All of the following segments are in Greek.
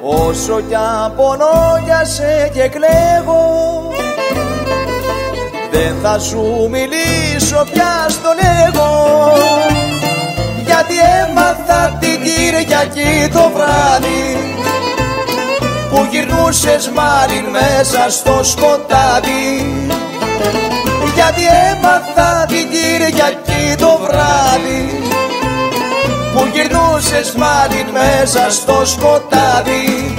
Όσο κι αν πονώ για σε και κλαίγω, δεν θα σου μιλήσω πια στο λέγω, γιατί έμαθα την Κυριακή το βράδυ που γυρνούσες μάλλον μέσα στο σκοτάδι. Γιατί έμαθα την Κυριακή το βράδυ που γυρνούσες μάλλον μέσα στο σκοτάδι.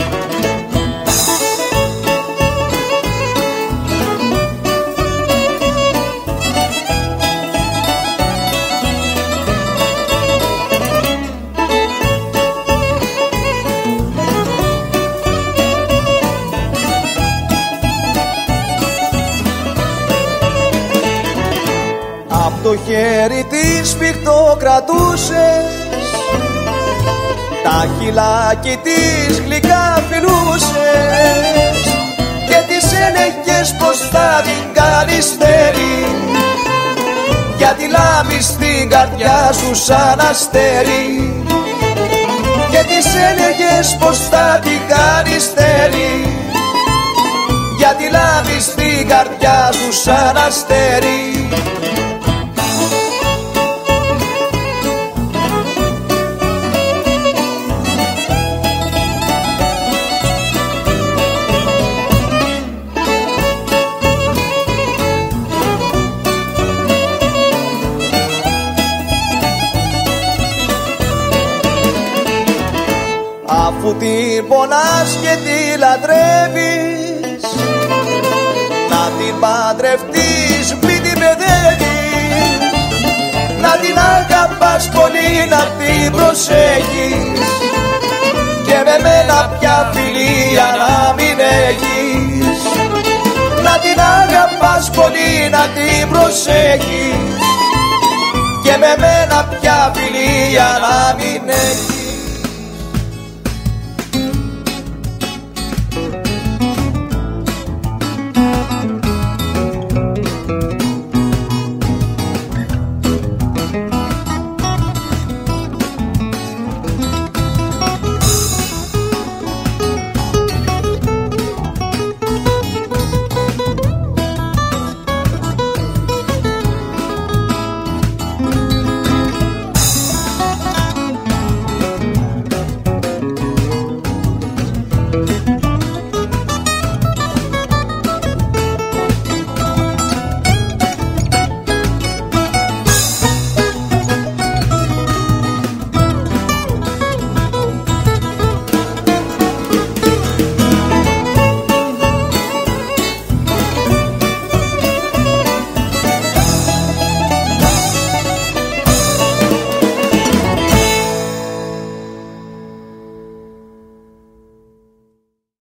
Απ' το χέρι της πηχτό κρατούσες, τα χυλάκι της γλυκά φιλούσες και της έλεγες πως θα την καλυστέρει, γιατί λάμπει στην καρδιά σου σαν αστέρι, και της έλεγες πως θα την καλυστέρει, γιατί λάμπει στην καρδιά σου σαν αστέρι. Αφού την πονάς και τη λατρεύεις, να την παντρευτείς μην την παιδεύεις, να την αγαπάς πολύ, να την προσέχεις και με μένα πια φιλία να μην έχεις. Να την αγαπάς πολύ, να την προσέχεις και με μένα πια φιλία να μην έχεις.